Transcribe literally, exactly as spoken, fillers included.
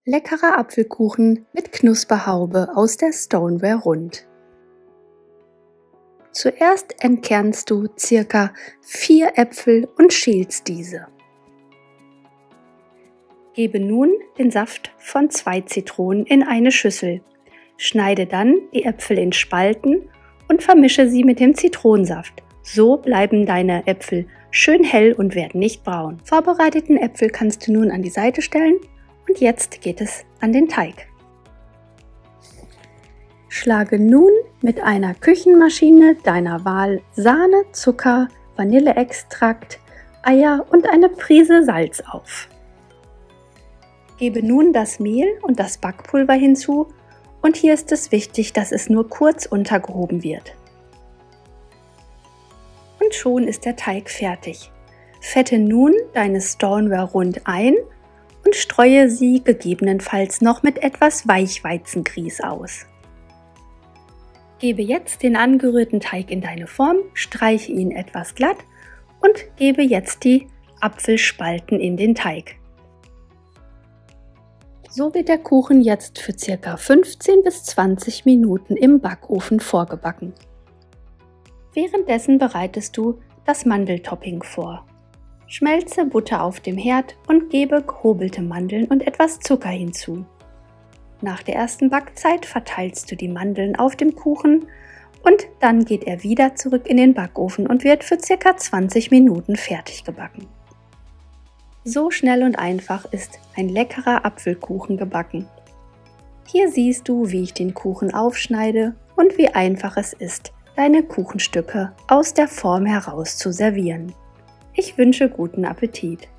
Leckerer Apfelkuchen mit Knusperhaube aus der Stoneware Rund. Zuerst entkernst du circa vier Äpfel und schälst diese. Gebe nun den Saft von zwei Zitronen in eine Schüssel. Schneide dann die Äpfel in Spalten und vermische sie mit dem Zitronensaft. So bleiben deine Äpfel schön hell und werden nicht braun. Vorbereiteten Äpfel kannst du nun an die Seite stellen und jetzt geht es an den Teig. Schlage nun mit einer Küchenmaschine deiner Wahl Sahne, Zucker, Vanilleextrakt, Eier und eine Prise Salz auf. Gebe nun das Mehl und das Backpulver hinzu und hier ist es wichtig, dass es nur kurz untergehoben wird. Und schon ist der Teig fertig. Fette nun deine Stoneware Rund ein und streue sie gegebenenfalls noch mit etwas Weichweizengrieß aus. Gebe jetzt den angerührten Teig in deine Form, streiche ihn etwas glatt und gebe jetzt die Apfelspalten in den Teig. So wird der Kuchen jetzt für ca. fünfzehn bis zwanzig Minuten im Backofen vorgebacken. Währenddessen bereitest du das Mandeltopping vor. Schmelze Butter auf dem Herd und gebe gehobelte Mandeln und etwas Zucker hinzu. Nach der ersten Backzeit verteilst du die Mandeln auf dem Kuchen und dann geht er wieder zurück in den Backofen und wird für ca. zwanzig Minuten fertig gebacken. So schnell und einfach ist ein leckerer Apfelkuchen gebacken. Hier siehst du, wie ich den Kuchen aufschneide und wie einfach es ist, deine Kuchenstücke aus der Form heraus zu servieren. Ich wünsche guten Appetit!